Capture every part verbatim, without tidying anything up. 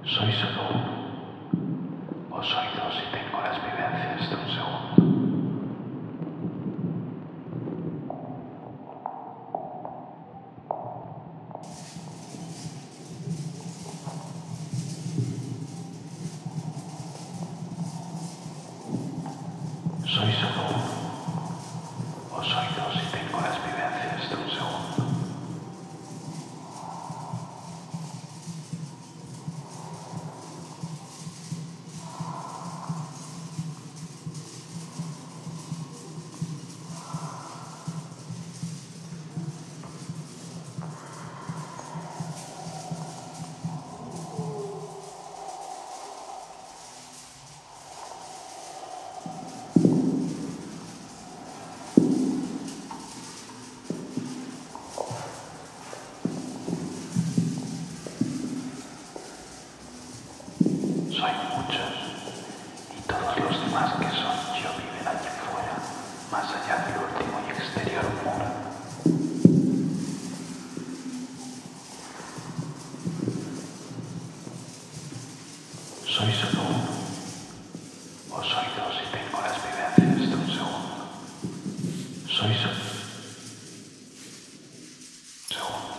¿Soy solo uno? ¿O soy dos y tengo las vivencias de un segundo? ¿Soy solo uno? ¿O soy dos y tengo las vivencias de un segundo? Soy muchos, y todos los demás que son yo viven allí fuera, más allá del último y exterior muro. ¿Soy solo uno? ¿O soy dos y tengo las vivencias de un segundo? ¿Soy solo un segundo?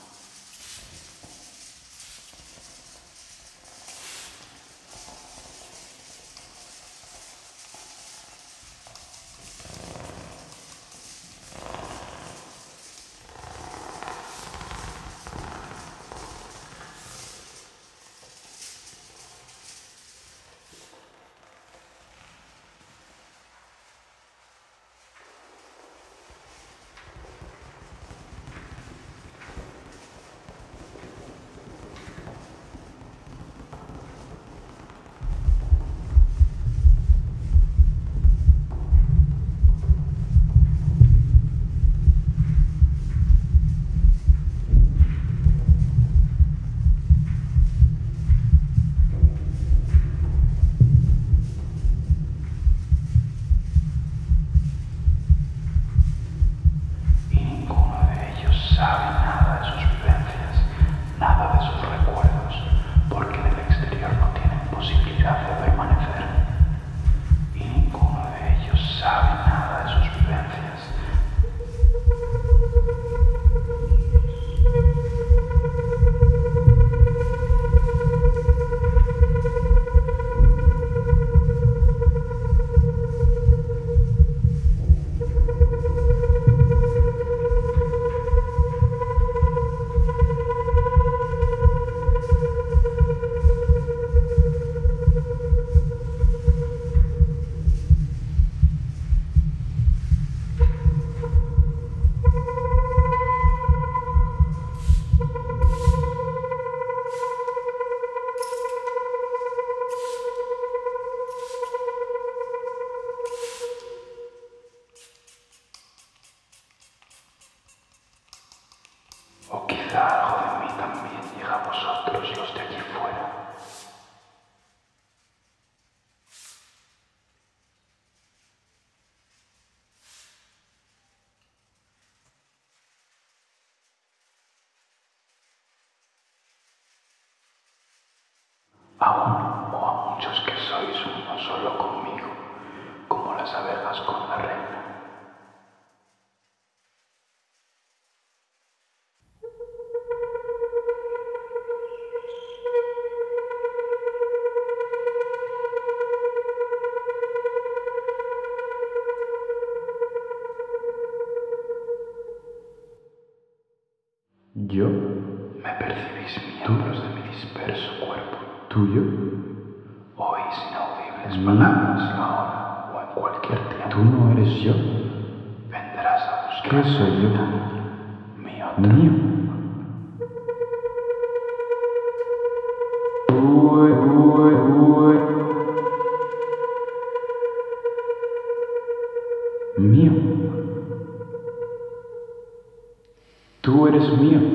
Sabe nada de sus vivencias, nada de sus recuerdos, porque en el exterior no tienen posibilidad de permanecer. Y ninguno de ellos sabe nada de sus vivencias. O quizá algo de mí también llega a vosotros, los de allí fuera. A uno o a muchos que sois uno solo conmigo, como las abejas con la reina. ¿Yo? ¿Me percibís miembros de mi disperso cuerpo? ¿Tuyo? ¿Oís inaudibles ¿Mío? palabras ahora o en cualquier tiempo? ¿Tú no eres yo? Vendrás a buscar. ¿Qué soy yo? Mi otro. ¿Mío? Uy, uy, uy. Mío. Tú eres mío.